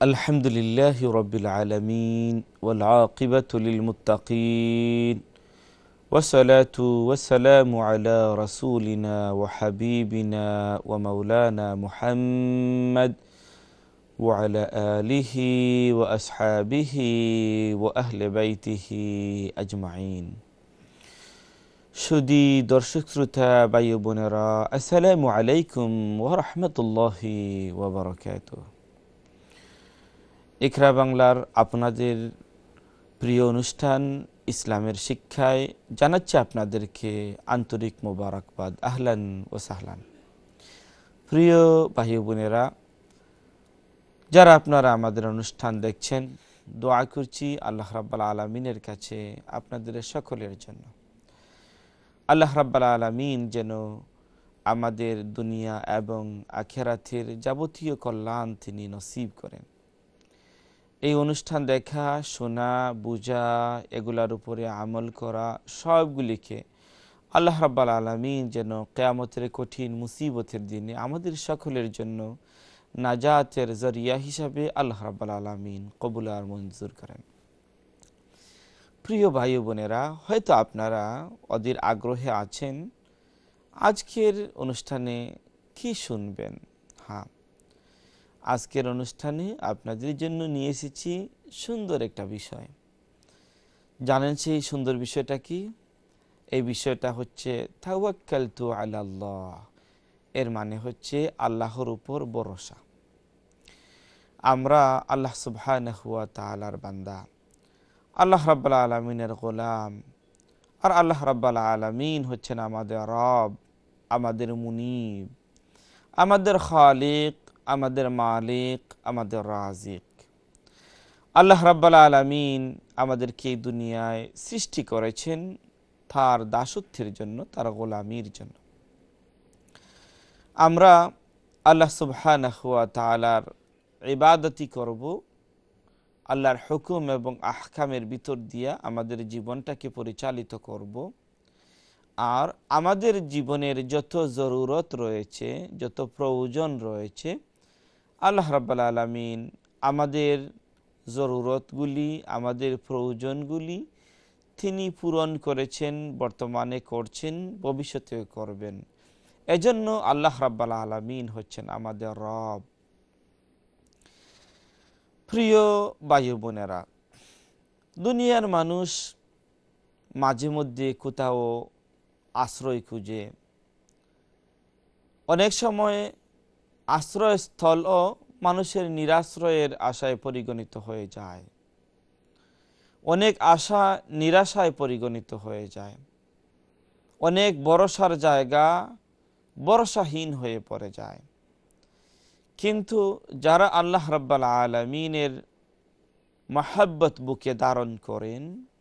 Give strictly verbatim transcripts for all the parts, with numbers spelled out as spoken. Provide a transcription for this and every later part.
আলহামদুলিল্লাহি রাব্বিল আলামিন ওয়াল আকিবাতু লিল মুত্তাকিন ওয়াসসালাতু ওয়াসসালামু আলা রাসূলিনা ওয়া হাবিবিনা ওয়া মাওলানা মুহাম্মদ ওয়া আলা আলিহি ওয়া আসহাবিহি ওয়া আহলি বাইতিহি আজমাইন। সুধী দর্শক শ্রোতা ভাই বোনেরা, আসসালামু আলাইকুম ওয়া রাহমাতুল্লাহি ওয়া বারাকাতুহু। ইকরা বাংলার আপনাদের প্রিয় অনুষ্ঠান ইসলামের শিক্ষায় জানাচ্ছি আপনাদেরকে আন্তরিক মোবারকবাদ। আহলান ও সাহলান। প্রিয় ভাই বোনেরা, যারা আপনারা আমাদের অনুষ্ঠান দেখছেন, দোয়া করছি আল্লাহ রাব্বুল আলামিনের কাছে আপনাদের সকলের জন্য। আল্লাহ রাব্বুল আলামিন যেন আমাদের দুনিয়া এবং আখিরাতের যাবতীয় কল্যাণ তিনি নসিব করেন। এই অনুষ্ঠান দেখা, শোনা, বোঝা, এগুলার উপরে আমল করা সবগুলিকে আল্লাহ রাব্বুল আলামিন যেন কিয়ামতের কঠিন মুসিবতের দিনে আমাদের সকলের জন্য নাজাতের জরিয়া হিসাবে আল্লাহ রাব্বুল আলামিন কবুল আর মঞ্জুর করেন। প্রিয় ভাই বোনেরা, হয়তো আপনারা অধীর আগ্রহে আছেন আজকের অনুষ্ঠানে কি শুনবেন। হ্যাঁ, আজকের অনুষ্ঠানে আপনাদের জন্য নিয়ে এসেছি সুন্দর একটা বিষয়। জানেন সেই সুন্দর বিষয়টা কি? এই বিষয়টা হচ্ছে তাওয়াক্কালতু আলাল্লাহ। এর মানে হচ্ছে আল্লাহর উপর ভরসা। আমরা আল্লাহ সুবহানাহু ওয়া তাআলার বান্দা, আল্লাহ রাব্বুল আলামিনের গোলাম। আর আল্লাহ রাব্বুল আলামিন হচ্ছেন আমাদের রব, আমাদের মুনিব, আমাদের খালিক, আমাদের মালিক, আমাদের রাজিক। আল্লাহ রাব্বুল আলামিন আমাদেরকে এই দুনিয়ায় সৃষ্টি করেছেন তার দাসত্বের জন্য, তার গোলামির জন্য। আমরা আল্লাহ সুবহানাহু ওয়া তাআলার ইবাদতি করব, আল্লাহর হুকুম এবং আহকামের ভিতর দিয়া আমাদের জীবনটাকে পরিচালিত করব। আর আমাদের জীবনের যত জরুরত রয়েছে, যত প্রয়োজন রয়েছে, আল্লাহ রাব্বুল আলামিন আমাদের জরুরতগুলি, আমাদের প্রয়োজনগুলি তিনি পূরণ করেছেন, বর্তমানে করছেন, ভবিষ্যতেও করবেন। এজন্য আল্লাহ রাব্বুল আলামিন হচ্ছেন আমাদের রব। প্রিয় ভাই বোনেরা, দুনিয়ার মানুষ মাঝে মধ্যে কোথাও আশ্রয় খুঁজে, অনেক সময় আশ্রয়স্থলও মানুষের নিরাশ্রয়ের আশায় পরিগণিত হয়ে যায়। অনেক আশা নিরাশায় পরিগণিত হয়ে যায়। অনেক ভরসার জায়গা ভরসাহীন হয়ে পড়ে যায়। কিন্তু যারা আল্লাহ রাব্বুল আলামিনের মহব্বত বুকে ধারণ করেন,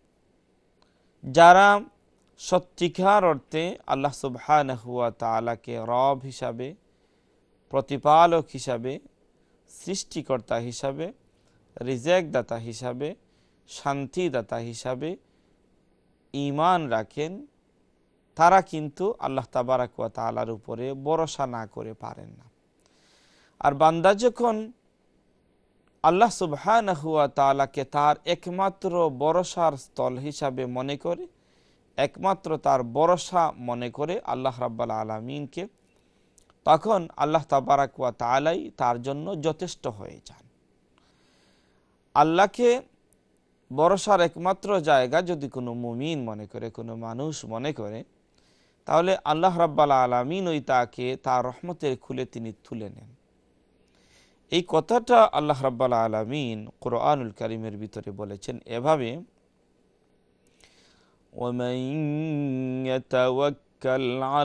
যারা সত্যিকার অর্থে আল্লাহ সুবহানাহু ওয়া তাআলাকে রব হিসাবে, প্রতিপালক হিসাবে, সৃষ্টিকর্তা হিসাবে, রিজেকদাতা হিসাবে, শান্তিদাতা হিসাবে ঈমান রাখেন, তারা কিন্তু আল্লাহ তাবারাক ওয়া তাআলার উপরে ভরসা না করে পারেন না। আর বান্দা যখন আল্লাহ সুবহানাহু ওয়া তাআলাকে তার একমাত্র ভরসার স্থল হিসাবে মনে করে, একমাত্র তার ভরসা মনে করে আল্লাহ রাব্বুল আলামিনকে, তখন আল্লাহ তাবারাক ওয়া তাআলাই তার জন্য যথেষ্ট হয়ে যান। আল্লাহকে ভরসার একমাত্র জায়গা যদি কোনো মুমিন মনে করে, কোনো মানুষ মনে করে, তাহলে আল্লাহ রাব্বুল আলামিন ওই তাকে তার রহমতের খুলে তিনি তুলে নেন। এই কথাটা আল্লাহ রাব্বুল আলামিন কুরআনুল কারীমের ভিতরে বলেছেন এভাবে, ওয়ামান ইয়াতাওয়াক্কাল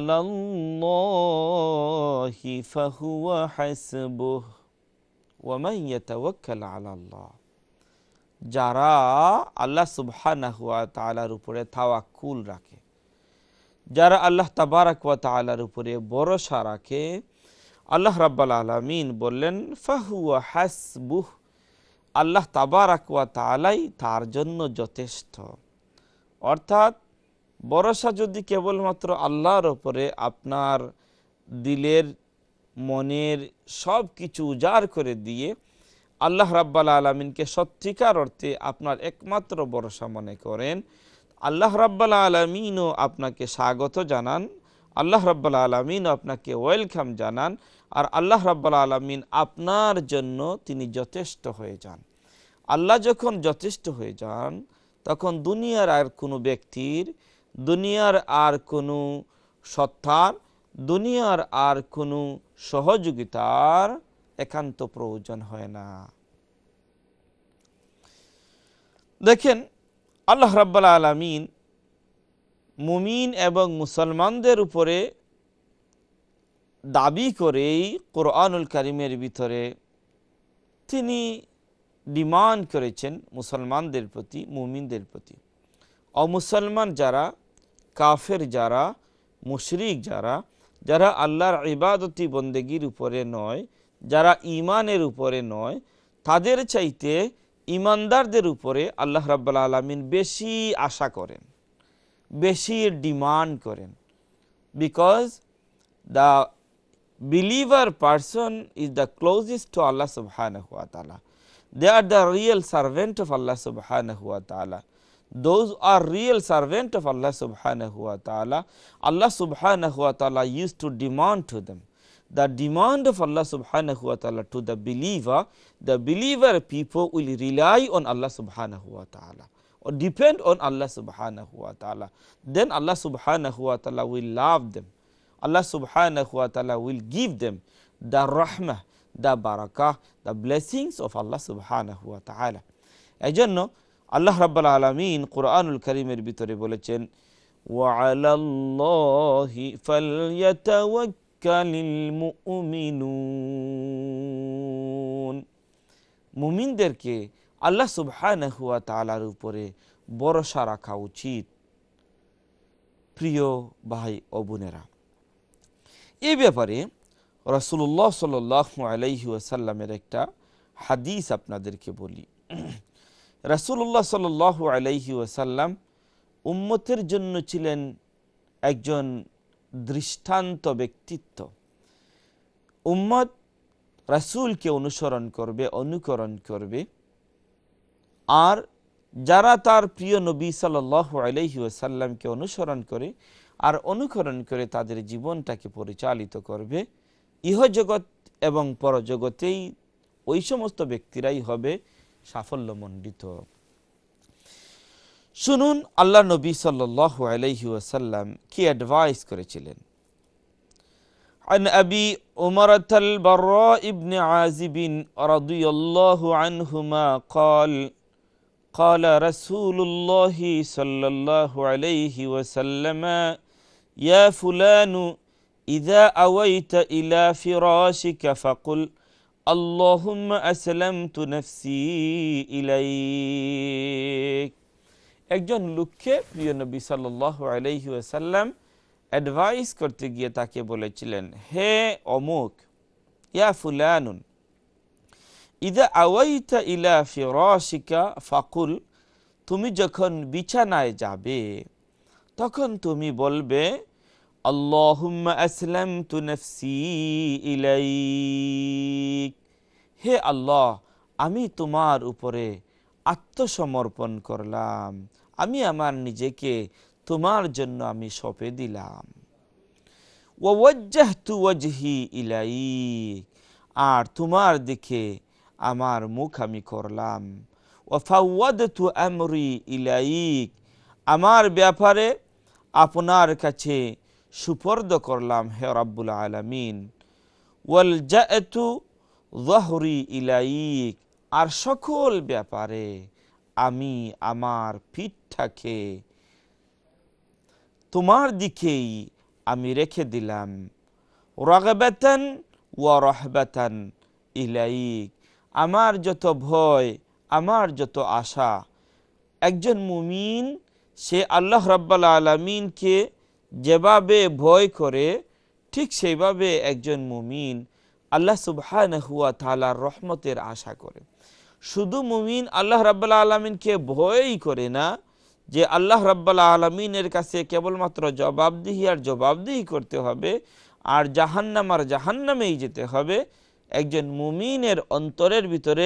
আলাল্লাহি ফাহুয়া হাসবুহ ওয়ামান ইয়াতাওয়াক্কাল আলাল্লাহ। যারা আল্লাহ সুবহানাহু ওয়া তাআলার উপরে তাওয়াক্কুল রাখে, যারা আল্লাহ তাবারাক ওয়া তাআলার উপরে ভরসা রাখে, আল্লাহ রাব্বুল আলামিন বললেন ফাহুয়া হাসবুহ, আল্লাহ তাবারাক ওয়া তাআলাই তার জন্য যথেষ্ট। অর্থাৎ ভরসা যদি কেবলমাত্র আল্লাহর উপরে, আপনার দিলের মনের সব কিছু উজাড় করে দিয়ে আল্লাহ রাব্বুল আলামিনকে সত্যিকার অর্থে আপনার একমাত্র ভরসা মনে করেন, আল্লাহ রাব্বুল আলামিনও আপনাকে স্বাগত জানান, আল্লাহ রাব্বুল আলামিনও আপনাকে ওয়েলকাম জানান, আর আল্লাহ রাব্বুল আলামিন আপনার জন্য তিনি যথেষ্ট হয়ে যান। আল্লাহ যখন যথেষ্ট হয়ে যান, তখন দুনিয়ার আর কোনো ব্যক্তির, দুনিয়ার আর কোনো সত্তার, দুনিয়ার আর কোনো সহযোগিতার একান্ত প্রয়োজন হয় না। দেখেন, আল্লাহ রাব্বুল আলামিন মুমিন এবং মুসলমানদের উপরে দাবি করেই কোরআনুল কারীমের ভিতরে তিনি ডিমান্ড করেছেন মুসলমানদের প্রতি, মুমিনদের প্রতি। অমুসলমান যারা, কাফের যারা, মুশরিক যারা, যারা আল্লাহর ইবাদতি বন্দেগীর উপরে নয়, যারা ঈমানের উপরে নয়, তাদের চাইতে ঈমানদারদের উপরে আল্লাহ রাব্বুল আলামিন বেশি আশা করেন, বেশি ডিমান্ড করেন। Because the believer person is the closest to Allah subhanahu wa ta'ala. They are the real servant of Allah subhanahu wa ta'ala. Those are real servant of Allah subhanahu wa ta'ala. Allah subhanahu wa ta'ala used to demand to them. The demand of Allah subhanahu wa ta'ala to the believer, the believer people will rely on Allah subhanahu wa ta'ala, or depend on Allah subhanahu wa ta'ala. Then Allah subhanahu wa ta'ala will love them. Allah subhanahu wa ta'ala will give them the rahmah, the barakah, the blessings of Allah subhanahu wa ta'ala. এজন্য আল্লাহ রাব্বুল আলামিন কোরআনুল কারীমের ভিতরে বলেছেন, ওয়া আলাল্লাহি ফালইয়াতাওয়াক্কালিল মুমিনুন। মুমিনদেরকে আল্লাহ সুবহানাহু ওয়া তাআলার উপরে ভরসা রাখা উচিত। প্রিয় ভাই ও বোনেরা, এই ব্যাপারে রাসূলুল্লাহ সাল্লাল্লাহু আলাইহি ওয়াসাল্লামের একটা হাদিস আপনাদেরকে বলি। রাসূলুল্লাহ সাল্লাল্লাহু আলাইহি ওয়াসাল্লাম উম্মতের জন্য ছিলেন একজন দৃষ্টান্ত ব্যক্তিত্ব। উম্মত রাসূলকে অনুসরণ করবে, অনুকরণ করবে, আর যারা তার প্রিয় নবী সাল্লাল্লাহু আলাইহি ওয়াসাল্লামকে অনুসরণ করে আর অনুকরণ করে তাদের জীবনটাকে পরিচালিত করবে, ইহজগৎ এবং পরজগতেই ওই সমস্ত ব্যক্তিরাই হবে সাফল্যমণ্ডিত। শুনুন আল্লাহ নবী সাল্লাল্লাহু আলাইহি ওয়াসাল্লাম কি অ্যাডভাইস করেছিলেন। عن أبي أمرة البراء بن عازب رضي الله عنهما قال قال رسول الله صلى الله عليه وسلم يا فلان إذا أويت إلى فراشك فقل اللهم أسلمت نفسي إليك। একজন লোককে প্রিয় নবী সাল্লাল্লাহু আলাইহি ওয়াসাল্লাম অ্যাডভাইস করতে গিয়ে তাকে বলেছিলেন, হে অমুক, ইয়া ফুলানুন ইদা আওয়াইতা ইলা ফিরাশিকা ফাকুল, তুমি যখন বিছানায় যাবে তখন তুমি বলবে আল্লাহুম্মা আসলামতু নাফসি ইলাইক, হে আল্লাহ, আমি তোমার উপরে আত্মসমর্পণ করলাম, আমি আমার নিজেকে তোমার জন্য আমি সঁপে দিলাম। ওয়া ওয়াজ্জাহতু ওয়াজহি ইলাইক, আর তোমার দিকে আমার মুখ আমি করলাম। ওয়া ফাওয়াদতু আমরি ইলাইক, আমার ব্যাপারে আপনার কাছে সুপর্দ করলাম হে রাব্বুল আলামিন। ওয়াল জাআতু যাহরি ইলাইক, আর সকল ব্যাপারে আমি আমার পিঠটাকে তোমার দিকেই আমি রেখে দিলাম। রাগবাতান ওয়া রাহবাতান ইলাইক, আমার যত ভয়, আমার যত আশা, একজন মুমিন সে আল্লাহ রাব্বুল আলামিনকে যেভাবে ভয় করে ঠিক সেইভাবে একজন মুমিন আল্লাহ সুবহানাহু ওয়া তাআলার রহমতের আশা করে। শুধু মুমিন আল্লাহ রাব্বুল আলামিনকে ভয়ই করে না যে আল্লাহ রাব্বুল আলামিনের কাছে কেবলমাত্র জবাবদিহি আর জবাবদিহি করতে হবে আর জাহান্নাম আর জাহান্নামেই যেতে হবে। একজন মুমিনের অন্তরের ভিতরে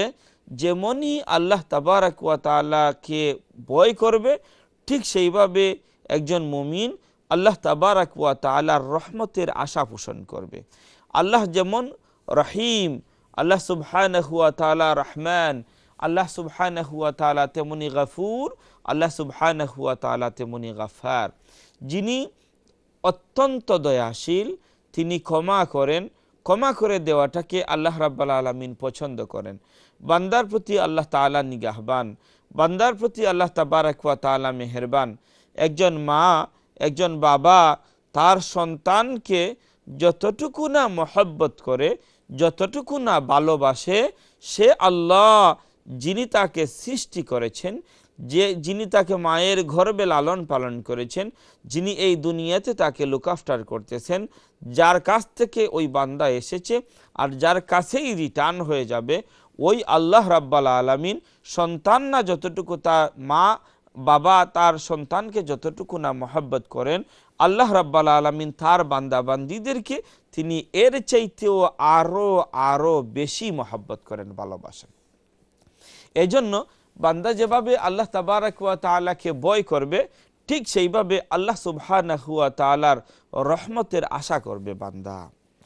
যেমনই আল্লাহ তাবারাক ওয়া তাআলাকে ভয় করবে, ঠিক সেইভাবে একজন মুমিন আল্লাহ তাবারাক ওয়া তাআলার রহমতের আশা পোষণ করবে। আল্লাহ যেমন রহিম, আল্লাহ সুবহানাহু ওয়া তাআলা রহমান, আল্লাহ সুবহানাহু ওয়া তাআলা তেমনি গফুর, আল্লাহ সুবহানাহু ওয়া তাআলা তেমনি গফার। যিনি অত্যন্ত দয়াশীল, তিনি ক্ষমা করেন। ক্ষমা করে দেওয়াটাকে আল্লাহ রাব্বুল আলামিন পছন্দ করেন। বান্দার প্রতি আল্লাহ তাআলা নিগাহবান, বান্দার প্রতি আল্লাহ তাবারাক ওয়া তাআলা মেহেরবান। একজন মা, একজন বাবা তার সন্তানকে যতটুকু না মহব্বত করে, যতটুকু না ভালোবাসে, সে আল্লাহ যিনি তাকে সৃষ্টি করেছেন, যে যিনি তাকে মায়ের গর্ভে লালন পালন করেছেন, যিনি এই দুনিয়াতে তাকে লুক আফটার করতেছেন, যার কাছ থেকে ওই বান্দা এসেছে আর যার কাছেই রিটার্ন হয়ে যাবে, ওই আল্লাহ রাব্বুল আলামিন সন্তান না যতটুকু তার মা বাবা তার সন্তানকে যতটুকু না মহব্বত করেন, আল্লাহ রাব্বুল আলামিন তার বান্দা বান্দীদেরকে তিনি এর চাইতেও আরো আরো বেশি মহব্বত করেন, ভালোবাসেন। এজন্য বান্দা যেভাবে আল্লাহ তাবারাক ওয়া তাআলাকে ভয় করবে, ঠিক সেইভাবে আল্লাহ সুবহানাহু ওয়া তাআলার রহমতের আশা করবে বান্দা।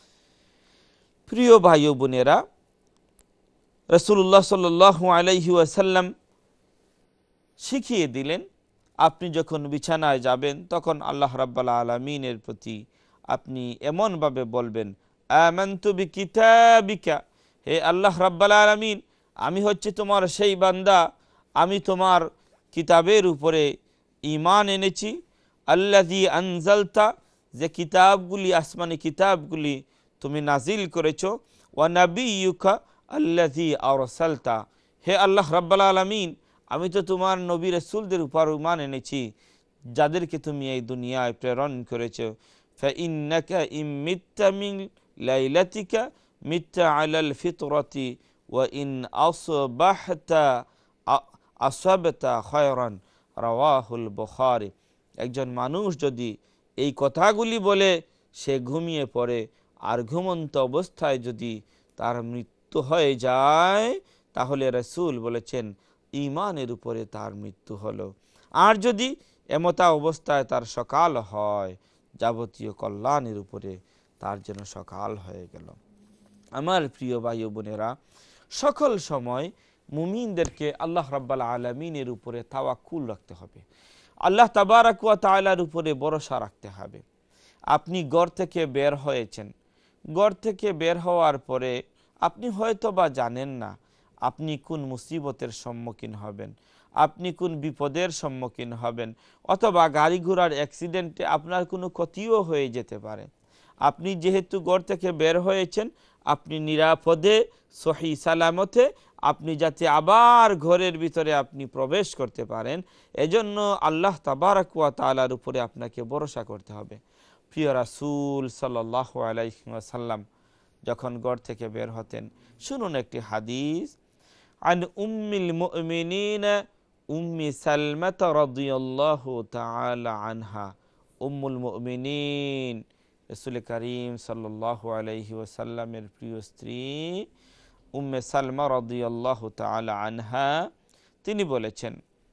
প্রিয় ভাই ও বোনেরা, রাসূলুল্লাহ সাল্লাল্লাহু আলাইহি ওয়াসাল্লাম শিখিয়ে দিলেন, আপনি যখন বিছানায় যাবেন তখন আল্লাহ রাব্বুল আলামিনের প্রতি আপনি এমনভাবে বলবেন, আমানতু বিকিতাবিকা, হে আল্লাহ রাব্বুল আলামিন, আমি হচ্ছে তোমার সেই বান্দা, আমি তোমার কিতাবের উপরে ঈমান এনেছি। আল্লাযী আনজালতা, যে কিতাবগুলি আসমানি কিতাবগুলি তুমি নাজিল করেছো। ওয়া নাবিয়্যুকা আল্লাযী আরসালতা, হে আল্লাহ রাব্বুল আলামিন, আমি তো তোমার নবী রাসূলদের উপর ঈমান এনেছি যাদেরকে তুমি এই দুনিয়ায় প্রেরণ করেছো। ফাইন্নাকা ইমিত্তা মিন লাইলাতিকা মিত্তা আলাল ফিতরাতি ওয়া ইন আসবাহতা আসাবতা খায়রান, রাওয়াহুল বুখারী। একজন মানুষ যদি এই কথাগুলি বলে সে ঘুমিয়ে পড়ে, আর ঘুমন্ত অবস্থায় যদি তার মৃত্যু হয়ে যায়, তাহলে রাসূল বলেছেন ঈমানের উপরে তার মৃত্যু হলো। আর যদি এমতা অবস্থায় তার সকাল হয়, যাবতীয় কল্যাণের উপরে তার যেন সকাল হয়ে গেল। আমার প্রিয় ভাই ও বোনেরা, সকল সময় মুমিনদেরকে আল্লাহ রাব্বুল আলামিনের উপরে তাওয়াক্কুল রাখতে হবে, আল্লাহ তাবারাক ওয়া তাআলার উপরে ভরসা রাখতে হবে। আপনি ঘর থেকে বের হয়েছেন, ঘর থেকে বের হওয়ার পরে আপনি হয়তো বা জানেন না আপনি কোন মুসিবতের সম্মুখীন হবেন, আপনি কোন বিপদের সম্মুখীন হবেন, অথবা গাড়ি ঘোড়ার অ্যাক্সিডেন্টে আপনার কোনো ক্ষতিও হয়ে যেতে পারে। আপনি যেহেতু ঘর থেকে বের হয়েছেন, আপনি নিরাপদে সহি সালামতে আপনি যাতে আবার ঘরের ভিতরে আপনি প্রবেশ করতে পারেন, এজন্য আল্লাহ তাবারাক ওয়া তাআলার উপরে আপনাকে ভরসা করতে হবে। প্রিয় রাসূল সাল্লাল্লাহু আলাইহি ওয়াসাল্লাম যখন ঘর থেকে বের হতেন, শুনুন একটি হাদিস। আন উম্মিল মুমিনিন উম্মি সালমা রাদিয়াল্লাহু তাআলা আনহা, উম্মুল মুমিনিন রাসূল করিম সাল্লাল্লাহু আলাইহি ওয়াসাল্লামের প্রিয় স্ত্রী উম্মে সালমা রাদিয়াল্লাহু তাআলা আনহা, তিনি বলেছেন,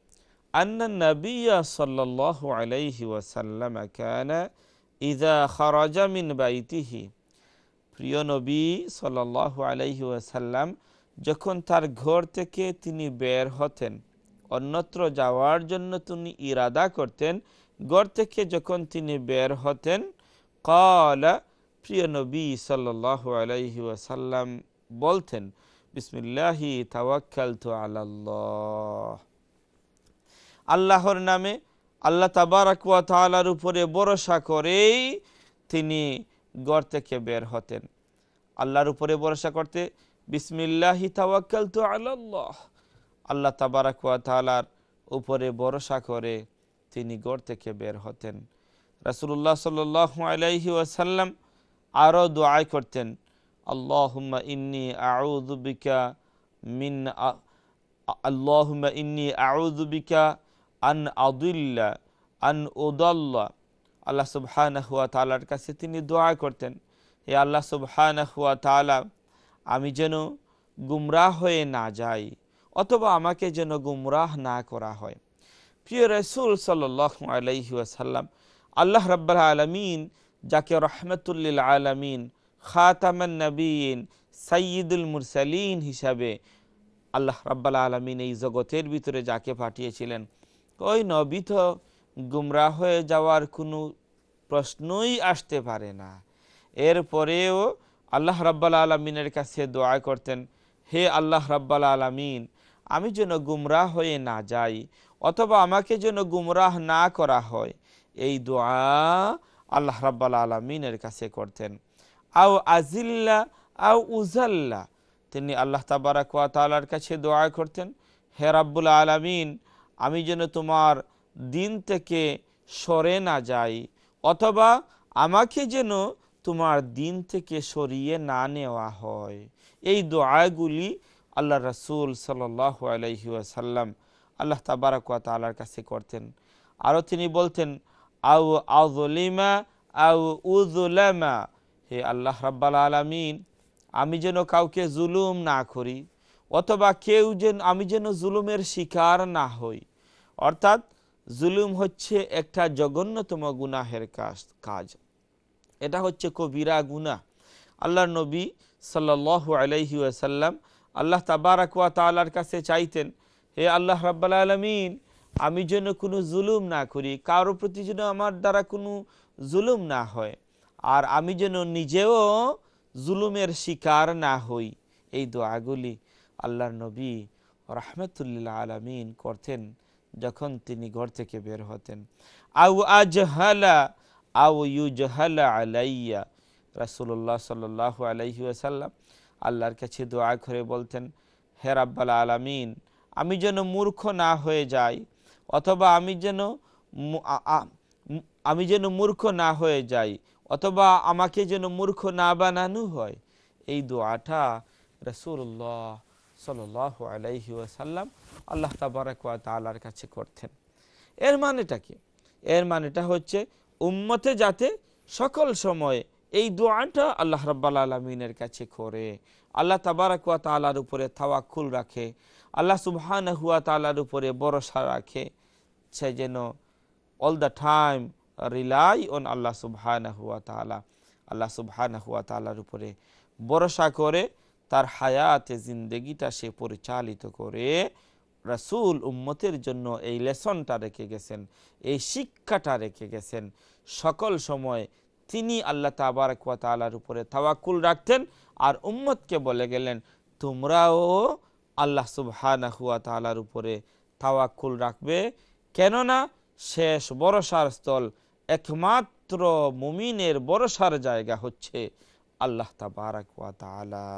আন্না নবিয়্য সাল্লাল্লাহু আলাইহি ওয়াসাল্লাম কানা ইযা খারাজা মিন বাইতিহি, প্রিয় নবী সাল্লাল্লাহু আলাইহি ওয়াসাল্লাম যখন তার ঘর থেকে তিনি বের হতেন, অন্যত্র যাওয়ার জন্য তিনি ইরাদা করতেন, ঘর থেকে যখন তিনি বের হতেন, ক্বালা, প্রিয় নবী সাল্লাল্লাহু আলাইহি ওয়াসাল্লাম বলতেন, বিসমিল্লাহি তাওয়াক্কালতু আলাল্লাহ, আল্লাহর নামে, আল্লাহ তাবারাক ওয়া তাআলার উপরে ভরসা করেই তিনি ঘর থেকে বের হতেন। আল্লাহর উপরে ভরসা করতে বিসমিল্লাহি তাওয়াক্কালতু আলাল্লাহ, আল্লাহ তাবারাক ওয়া তাআলার উপরে ভরসা করে তিনি ঘর থেকে বের হতেন। রাসূলুল্লাহ সাল্লাল্লাহু আলাইহি ওয়াসাল্লাম আরও দোয়া করতেন, আল্লাহুম্মা ইন্নী আউযু বিকা মিন আল্লাহুম্মা ইন্নী আউযু বিকা আন আদিল্লা আন উদাল্লা, আল্লাহ সুবহানাহু ওয়া তাআলার কাছে তিনি দোয়া করতেন, হে আল্লাহ সুবহানাহু ওয়া তাআলা, আমি যেন গুমরাহ হয়ে না যাই, অথবা আমাকে যেন গুমরাহ না করা হয়। প্রিয় রাসূল সাল্লাল্লাহু আলাইহি ওয়াসাল্লাম, আল্লাহ রাব্বুল আলামিন যাকে রহমাতুল লিল আলামিন, খাতামান নবিয়িন, সাইয়্যিদুল মুরসালিন হিসাবে আল্লাহ রাব্বুল আলামিন এই জগতের ভিতরে যাকে পাঠিয়েছিলেন, ওই নবী তো গুমরাহ হয়ে যাওয়ার কোনো প্রশ্নই আসতে পারে না। এরপরেও আল্লাহ রাব্বুল আলামিনের কাছে দোয়া করতেন, হে আল্লাহ রাব্বুল আলামিন, আমি যেন গুমরাহ হয়ে না যাই, অথবা আমাকে যেন গুমরাহ না করা হয়। এই দোয়া আল্লাহ রাব্বুল আলামিনের কাছে করতেন। আও আজিল্লা আও উজাল্লা, তিনি আল্লাহ তাবারাক ওয়া তাআলার কাছে দোয়া করতেন, হে রাব্বুল আলামিন, আমি যেন তোমার দিন থেকে সরে না যাই, অথবা আমাকে যেন তোমার দিন থেকে সরিয়ে না নেওয়া হয়। এই দোয়াগুলি আল্লাহ রাসূল সাল্লাল্লাহু আলাইহি ওয়াসাল্লাম আল্লাহ তাবারাক ওয়া তাআলার কাছে করতেন। আরও তিনি বলতেন, আও আযলিমা আও উযলামা, হে আল্লাহ রাব্বুল আলামিন, আমি যেন কাউকে জুলুম না করি, অথবা কেউ যেন আমি যেন জুলুমের শিকার না হই। অর্থাৎ জুলুম হচ্ছে একটা জঘন্যতম গুনাহের কাজ কাজ এটা হচ্ছে কবিরা গুনাহ। আল্লাহর নবী সাল্লাল্লাহু আলাইহি ওয়াসাল্লাম আল্লাহ তাবারাক ওয়া তাআলার কাছে চাইতেন, হে আল্লাহ রাব্বুল আলামিন, আমি যেন কোনো জুলুম না করি, কারো প্রতি যেন আমার দ্বারা কোনো জুলুম না হয়, আর আমি যেন নিজেও জুলুমের শিকার না হই। এই দোয়াগুলি আল্লাহর নবী রাহমাতুল লিল আলামিন করতেন যখন তিনি ঘর থেকে বের হতেন। আউ আজহালা আউ ইউজহালা আলাইয়া, রাসূলুল্লাহ সাল্লাল্লাহু আলাইহি ওয়াসাল্লাম আল্লাহর কাছে দোয়া করে বলতেন, হে রাব্বুল আলামিন, আমি যেন মূর্খ না হয়ে যাই, অথবা আমি যেন আমি যেন মূর্খ না হয়ে যাই, অথবা আমাকে যেন মূর্খ না বানানো হয়। এই দোয়াটা রাসূলুল্লাহ সাল্লাল্লাহু আলাইহি ওয়াসাল্লাম আল্লাহ তাবারাক ওয়া তাআলার কাছে করতেন। এর মানেটা কি? এর মানেটা হচ্ছে উম্মতে যাতে সকল সময় এই দোয়াটা আল্লাহ রাব্বুল আলামিনের কাছে করে, আল্লাহ তাবারাক ওয়া তাআলার উপরে তাওয়াক্কুল রাখে, আল্লাহ সুবহানাহু ওয়া তাআলার উপরে ভরসা রাখে, সে যেন all the time rely on আল্লাহ সুবহানাহু ওয়া তাআলা, আল্লাহ সুবহানাহু ওয়া তাআলার উপরে ভরসা করে তার হায়াতে জিন্দেগিটা সে পরিচালিত করে। রাসূল উম্মতের জন্য এই লেসনটা রেখে গেছেন, এই শিক্ষাটা রেখে গেছেন। সকল সময় তিনি আল্লাহ তাবারাক ওয়া তাআলার উপরে তাওয়াক্কুল রাখতেন, আর উম্মতকে বলে গেলেন, তোমরাও আল্লাহ সুবহানাহু ওয়া তাআলার উপরে তাওয়াক্কুল রাখবে, কেননা শেষ ভরসার স্থল, একমাত্র মুমিনের ভরসার জায়গা হচ্ছে আল্লাহ তাবারাক ওয়া তাআলা।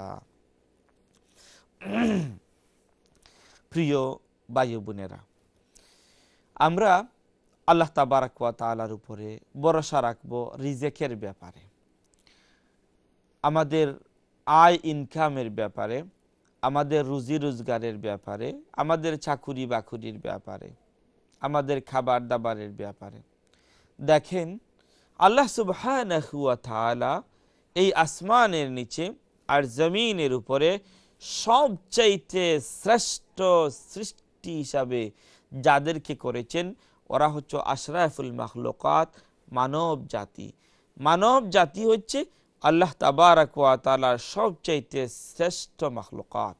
প্রিয় ভাই বোনেরা, আমরা আল্লাহ তাবারাক ওয়া তাআলার উপরে ভরসা রাখবো রিজেকের ব্যাপারে, আমাদের আয় ইনকামের ব্যাপারে, আমাদের রুজি রোজগারের ব্যাপারে, আমাদের চাকুরি বাকুরির ব্যাপারে, আমাদের খাবার দাবারের ব্যাপারে। দেখেন, আল্লাহ সুবহানাহু ওয়া তাআলা এই আসমানের নিচে আর জমিনের উপরে সবচাইতে শ্রেষ্ঠ সৃষ্টি হিসাবে যাদেরকে করেছেন, ওরা হচ্ছে আশরাফুল মাখলুকাত, মানব জাতি। মানব জাতি হচ্ছে আল্লাহ তাবারাক ওয়া তাআলার সবচাইতে শ্রেষ্ঠ মাখলুকাত।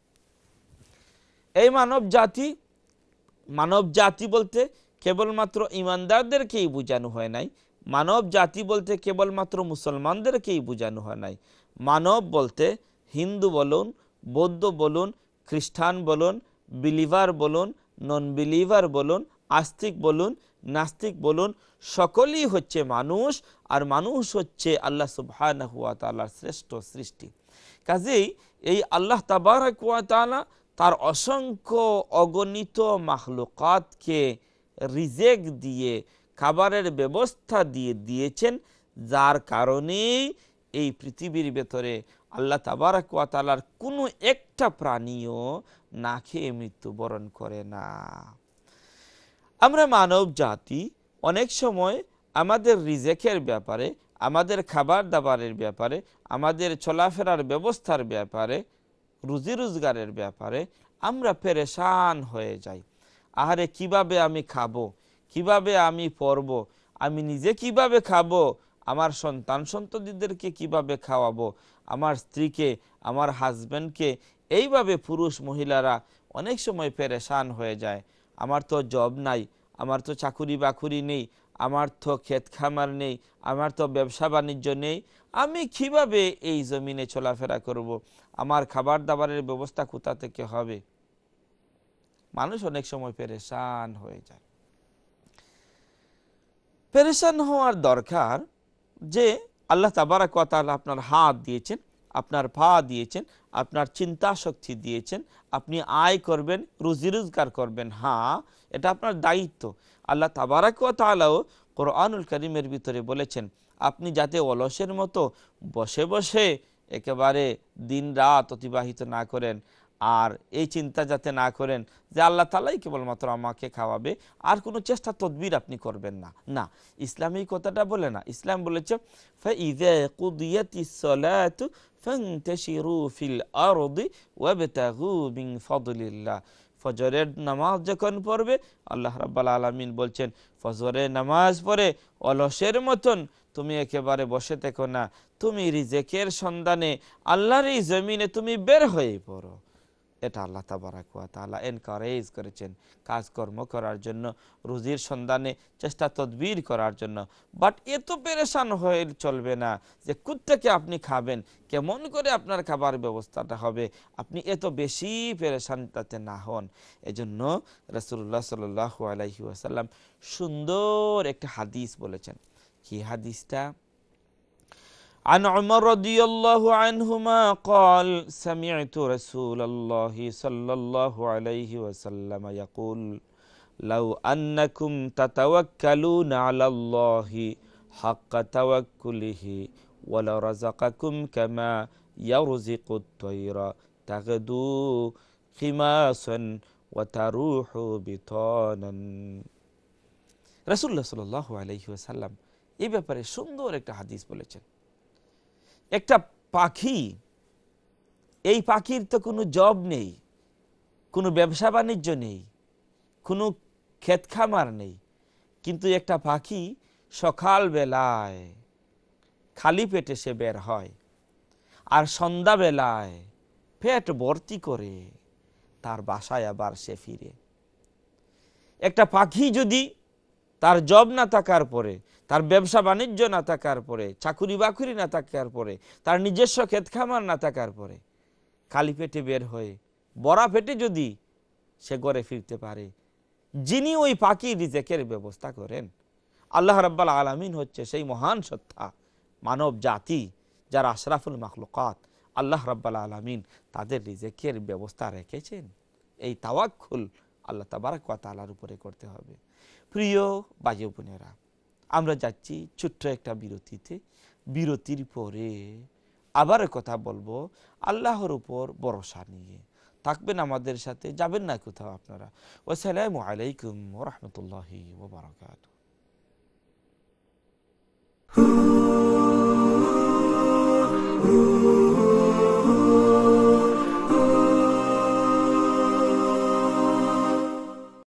এই মানব জাতি, মানব জাতি বলতে কেবলমাত্র ইমানদারদেরকেই বোঝানো হয় নাই, মানব জাতি বলতে কেবলমাত্র মুসলমানদেরকেই বোঝানো হয় নাই। মানব বলতে হিন্দু বলুন, বৌদ্ধ বলুন, খ্রিস্টান বলুন, বিলিভার বলুন, নন বিলিভার বলুন, আস্তিক বলুন, নাস্তিক বলুন, সকলেই হচ্ছে মানুষ, আর মানুষ হচ্ছে আল্লাহ সুবহানাহু ওয়া তাআলার শ্রেষ্ঠ সৃষ্টি। কাজেই এই আল্লাহ তাবারাক ওয়া তাআলা তার অসংখ্য অগণিত মাখলুকাতকে রিজেক দিয়ে, খাবারের ব্যবস্থা দিয়ে দিয়েছেন, যার কারণেই এই পৃথিবীর ভেতরে আল্লাহ তাবারাক ওয়া তাআলার কোনো একটা প্রাণীও না খেয়ে মৃত্যুবরণ করে না। আমরা মানব জাতি অনেক সময় আমাদের রিজেকের ব্যাপারে, আমাদের খাবার দাবারের ব্যাপারে, আমাদের চলাফেরার ব্যবস্থার ব্যাপারে রুজি রোজগারের ব্যাপারে আমরা পেরেশান হয়ে যাই। আহারে কিভাবে আমি খাবো, কিভাবে আমি পরবো, আমি নিজে কিভাবে খাবো, আমার সন্তান সন্ততিদেরকে কিভাবে খাওয়াবো, আমার স্ত্রীকে, আমার হাজব্যান্ডকে। এইভাবে পুরুষ মহিলারা অনেক সময় পেরেশান হয়ে যায়। আমার তো জব নাই, আমার তো চাকুরি বাকুরি নেই, আমার তো ক্ষেত খামার নেই, আমার তো ব্যবসা বাণিজ্য নেই, আমি কিভাবে এই জমিনে চলাফেরা করব, আমার খাবার দাবারের ব্যবস্থা কোথা থেকে হবে। মানুষ অনেক সময় পেরেশান হয়ে যায়। পেরেশান হওয়ার দরকার যে আল্লাহ তাবারাক ওয়া তাআলা আপনার হাত দিয়েছেন, আপনার পা দিয়েছেন, আপনার চিন্তা শক্তি দিয়েছেন, আপনি আয় করবেন, রুজি রোজগার করবেন। হ্যাঁ, এটা আপনার দায়িত্ব। আল্লাহ তাবারাক ওয়া তাআলাও কোরআনুল কারীমের ভিতরে বলেছেন, আপনি যাতে অলসের মতো বসে বসে একেবারে দিন রাত অতিবাহিত না করেন, আর এই চিন্তা যাতে না করেন যে আল্লাহ তাআলাই কেবলমাত্র আমাকে খাওয়াবে, আর কোনো চেষ্টা তদবির আপনি করবেন না। না, ইসলাম এই কথাটা বলে না। ইসলাম বলেছে ফাইযা কুদিয়াতিস সালাতু ফান্তাশিরু ফিল আরদি ওয়াবতাগু মিন ফাদলিল্লাহ। ফজরের নামাজ যখন পড়বে, আল্লাহ রাব্বুল আলামিন বলছেন ফজরের নামাজ পড়ে অলসের মতন তুমি একেবারে বসে থেকো না, তুমি রিজেকের সন্ধানে আল্লাহর এই জমিনে তুমি বের হয়ে পড়ো। এটা আল্লাহ তাবারাক ওয়া তাআলা এনকারেজ করেছেন কাজকর্ম করার জন্য, রুজির সন্ধানে চেষ্টা তদবির করার জন্য। বাট এত পেরেশান হয়ে চলবে না যে কোত্থেকে আপনি খাবেন, কেমন করে আপনার খাবার ব্যবস্থাটা হবে, আপনি এত বেশি পেরেশান তাতে না হন। এজন্য রাসূলুল্লাহ সাল্লাল্লাহু আলাইহি ওয়াসাল্লাম সুন্দর একটা হাদিস বলেছেন। কি হাদিসটা? عن عمر رضي الله عنهما قال سمعت رسول الله صلى الله عليه وسلم يقول لو أنكم تتوكلون على الله حق توكله ولرزقكم كما يرزق الطير تغدو خماسا وتروح بطانا। রাসূলুল্লাহ সাল্লাল্লাহু আলাইহি ওয়াসাল্লাম এই ব্যাপারে সুন্দর একটা হাদিস বলেছেন। একটা পাখি, এই পাখির তো কোনো জব নেই, কোনো ব্যবসা বাণিজ্য নেই, কোনো ক্ষেত খামার নেই, কিন্তু একটা পাখি সকাল বেলায় খালি পেটে সে বের হয়, আর সন্ধ্যা বেলায় পেট ভর্তি করে তার বাসায় আবার সে ফিরে। একটা পাখি যদি তার জব না থাকার পরে, তার ব্যবসা বাণিজ্য না থাকার পরে, চাকুরি বাকুরি না থাকার পরে, তার নিজস্ব ক্ষেত খামার না থাকার পরে খালি পেটে বের হয়ে বড়া পেটে যদি সে ঘরে ফিরতে পারে, যিনি ওই পাখি রিজেকের ব্যবস্থা করেন আল্লাহ রাব্বুল আলামিন হচ্ছে সেই মহান সত্তা, মানব জাতি যারা আশরাফুল মাখলুকাত, আল্লাহ রাব্বুল আলামিন তাদের রিজেকের ব্যবস্থা রেখেছেন। এই তাওয়াক্কুল আল্লাহ তাবারাক ওয়া তাআলার উপরে করতে হবে। প্রিয় ভাই বোনেরা, আমরা যাচ্ছি ছোট্ট একটা বিরতিতে। বিরতির পরে আবার কথা বলবো আল্লাহর উপর ভরসা নিয়ে। থাকবেন আমাদের সাথে, যাবেন না কোথাও আপনারা। আসসালামু আলাইকুম ওয়া রাহমাতুল্লাহি ওয়া বারাকাতুহু।